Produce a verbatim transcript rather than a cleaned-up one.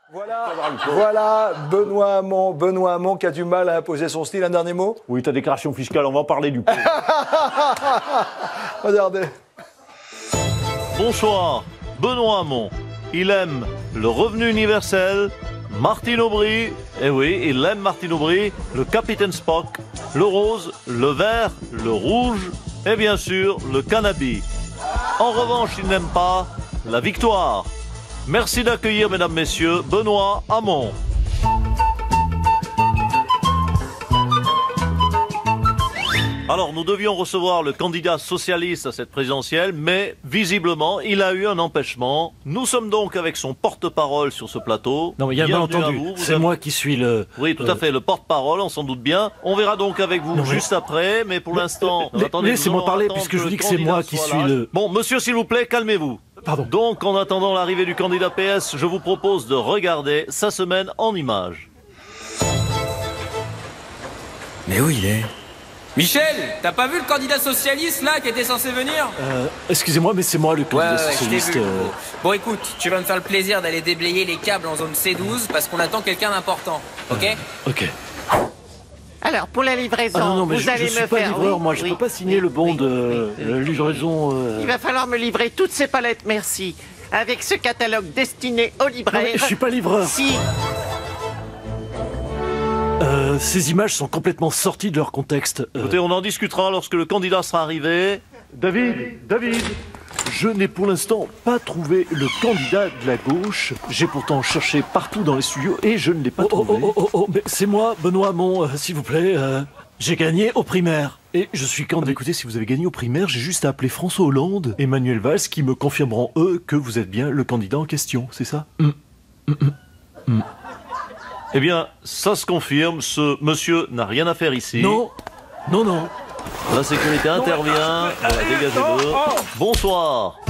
Voilà, voilà Benoît Hamon, Benoît Hamon qui a du mal à imposer son style. Un dernier mot? Oui, ta déclaration fiscale, on va en parler du coup. Regardez. Bonsoir, Benoît Hamon. Il aime le revenu universel, Martine Aubry, eh oui, il aime Martine Aubry, le Capitaine Spock, le rose, le vert, le rouge et bien sûr le cannabis. En revanche, il n'aime pas la victoire. Merci d'accueillir, mesdames, messieurs, Benoît Hamon. Alors, nous devions recevoir le candidat socialiste à cette présidentielle, mais visiblement, il a eu un empêchement. Nous sommes donc avec son porte-parole sur ce plateau. Non, mais il y a bien entendu, c'est avez... moi qui suis le... Oui, tout euh... à fait, le porte-parole, on s'en doute bien. On verra donc avec vous non, juste mais... après, mais pour l'instant... Laissez-moi parler, puisque je vous dis que c'est moi qui suis là. le... Bon, monsieur, s'il vous plaît, calmez-vous. Pardon. Donc, en attendant l'arrivée du candidat P S, je vous propose de regarder sa semaine en images. Mais où il est ? Michel, t'as pas vu le candidat socialiste là qui était censé venir ? Euh, excusez-moi, mais c'est moi le candidat ouais, ouais, socialiste. Je t'ai vu, euh... Bon écoute, tu vas me faire le plaisir d'aller déblayer les câbles en zone C douze parce qu'on attend quelqu'un d'important, ok ? euh, Ok. Alors, pour la livraison, ah non, non, mais vous je, allez je suis me pas faire... livreur, oui, moi, je oui, peux pas signer oui, le bon oui, de oui, oui, euh, livraison... Euh... Il va falloir me livrer toutes ces palettes, merci, avec ce catalogue destiné aux libraires. Non, mais je suis pas livreur. Si. Euh, ces images sont complètement sorties de leur contexte. Euh... Écoutez, on en discutera lorsque le candidat sera arrivé. David, David, je n'ai pour l'instant pas trouvé le candidat de la gauche. J'ai pourtant cherché partout dans les studios et je ne l'ai pas oh, trouvé. Oh, oh, oh, oh, mais c'est moi, Benoît Hamon, euh, s'il vous plaît. Euh, j'ai gagné aux primaires. Et je suis candidat. Écoutez, si vous avez gagné aux primaires, j'ai juste à appeler François Hollande et Manuel Valls qui me confirmeront, eux, que vous êtes bien le candidat en question, c'est ça? mm. Mm -mm. Mm. Eh bien, ça se confirme, ce monsieur n'a rien à faire ici. Non, non, non. La sécurité intervient, voilà, dégagez-le. Bonsoir.